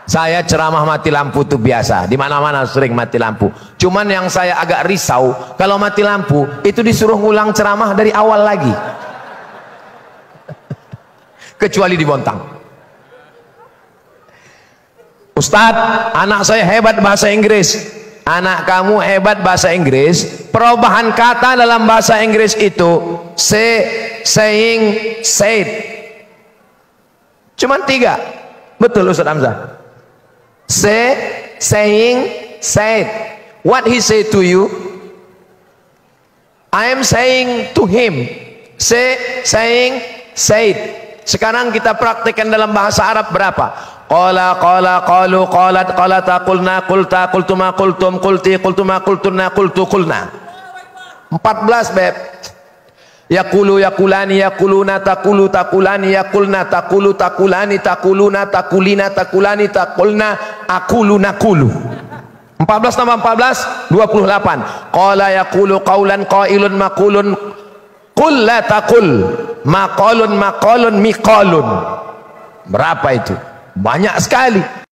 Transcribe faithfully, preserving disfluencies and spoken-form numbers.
Saya ceramah mati lampu itu biasa, di mana-mana sering mati lampu. Cuman yang saya agak risau, kalau mati lampu itu disuruh ngulang ceramah dari awal lagi. Kecuali di Bontang. Ustadz, anak saya hebat bahasa Inggris. Anak kamu hebat bahasa Inggris, perubahan kata dalam bahasa Inggris itu say, saying, said. Cuman tiga. Betul Ustadz Hamzah? Say, saying, said. What he say to you? I am saying to him. Say, saying, said. Sekarang kita praktikkan dalam bahasa Arab berapa? Qala, qala, qalu, qalat, qalata, qulna, qulta, qultuma, qultum, qulti, qultuma, qultunna, qultu, qulna. empat belas beb. Yaqulu, yaqulani, yaquluna, taqulu, taqulani, yaqulna, taqulu, taqulani, taquluna, taqulina, taqulani, taqulna, aqulu, naqulu. empat belas tambah empat belas, dua puluh delapan. Qala yaqulu qawlan qailun maqulun qul la taqul maqalun maqalun miqalun. Berapa itu? Banyak sekali.